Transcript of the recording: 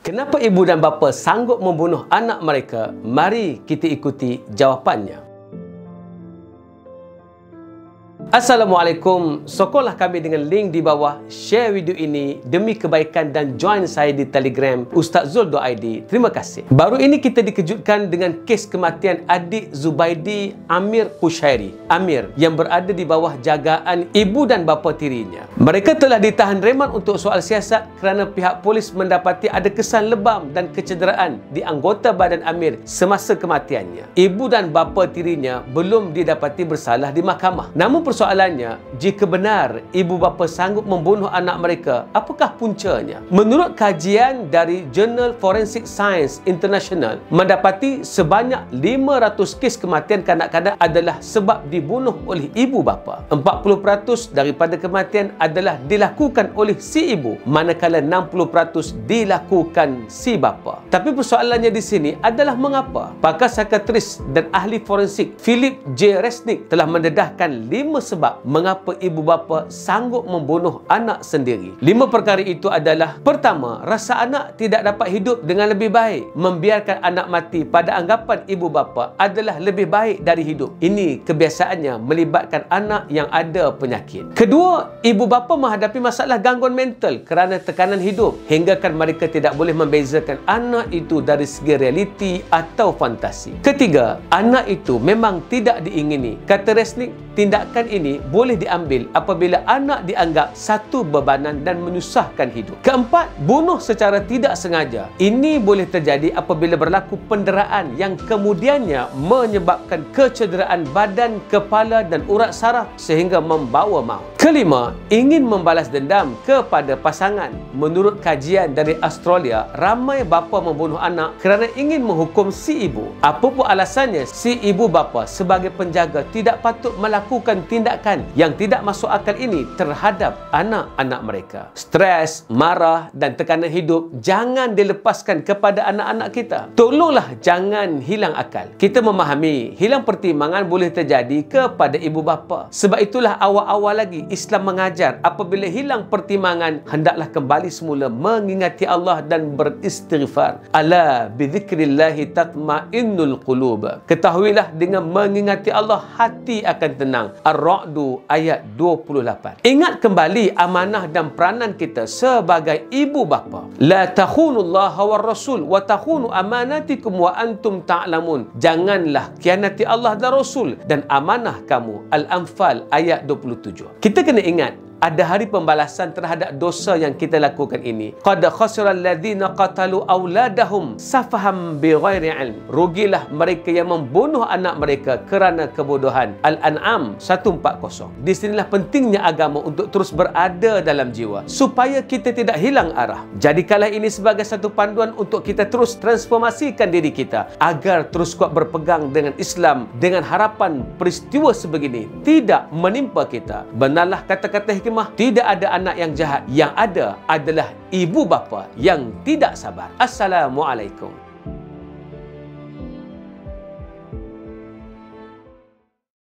Kenapa ibu dan bapa sanggup membunuh anak mereka? Mari kita ikuti jawapannya. Assalamualaikum. Sokonlah kami dengan link di bawah. Share video ini demi kebaikan dan join saya di Telegram Ustaz.Zul.id. Terima kasih. Baru ini kita dikejutkan dengan kes kematian adik Zubaidi Amir Kushairi. Amir yang berada di bawah jagaan ibu dan bapa tirinya. Mereka telah ditahan reman untuk soal siasat kerana pihak polis mendapati ada kesan lebam dan kecederaan di anggota badan Amir semasa kematiannya. Ibu dan bapa tirinya belum didapati bersalah di mahkamah. Namun persoalannya, jika benar ibu bapa sanggup membunuh anak mereka, apakah puncanya? Menurut kajian dari Jurnal Forensic Science International, mendapati sebanyak 500 kes kematian kanak-kanak adalah sebab dibunuh oleh ibu bapa. 40% daripada kematian adalah dilakukan oleh si ibu, manakala 60% dilakukan si bapa. Tapi persoalannya di sini adalah mengapa? Pakar psikiatris dan ahli forensik Philip J. Resnick telah mendedahkan 5 sebab mengapa ibu bapa sanggup membunuh anak sendiri. 5 perkara itu adalah: pertama, rasa anak tidak dapat hidup dengan lebih baik. Membiarkan anak mati pada anggapan ibu bapa adalah lebih baik dari hidup. Ini kebiasaannya melibatkan anak yang ada penyakit. Kedua, ibu bapa menghadapi masalah gangguan mental kerana tekanan hidup, hinggakan mereka tidak boleh membezakan anak itu dari segi realiti atau fantasi. Ketiga, anak itu memang tidak diingini. Kata Resnick, tindakan ini boleh diambil apabila anak dianggap satu bebanan dan menyusahkan hidup. Keempat, bunuh secara tidak sengaja. Ini boleh terjadi apabila berlaku penderaan yang kemudiannya menyebabkan kecederaan badan, kepala dan urat saraf sehingga membawa maut. Kelima, ingin membalas dendam kepada pasangan. Menurut kajian dari Australia, ramai bapa membunuh anak kerana ingin menghukum si ibu. Apapun alasannya, si ibu bapa sebagai penjaga tidak patut melakukan tindakan yang tidak masuk akal ini terhadap anak-anak mereka. Stres, marah dan tekanan hidup jangan dilepaskan kepada anak-anak kita. Tolonglah jangan hilang akal. Kita memahami hilang pertimbangan boleh terjadi kepada ibu bapa. Sebab itulah awal-awal lagi Islam mengajar apabila hilang pertimbangan, hendaklah kembali semula mengingati Allah dan beristighfar. Ala bidzikrillahi tatmainnul qulub. Ketahuilah dengan mengingati Allah hati akan tenang. Ar-Ra'du ayat 28. Ingat kembali amanah dan peranan kita sebagai ibu bapa. La takhunullaha war rasul wa takhunu amanatikum wa antum ta'lamun. Janganlah khianati Allah dan Rasul dan amanah kamu. Al-Anfal ayat 27. Kita kena ingat, ada hari pembalasan terhadap dosa yang kita lakukan ini. Qad khasira alladhina qatalu auladahum safaham bighairi ilm. Rugilah mereka yang membunuh anak mereka kerana kebodohan. Al-An'am 140. Di sinilah pentingnya agama untuk terus berada dalam jiwa supaya kita tidak hilang arah. Jadikanlah ini sebagai satu panduan untuk kita terus transformasikan diri kita agar terus kuat berpegang dengan Islam, dengan harapan peristiwa sebegini tidak menimpa kita. Benarlah kata-kata hikmah, tidak ada anak yang jahat, yang ada adalah ibu bapa yang tidak sabar. Assalamualaikum.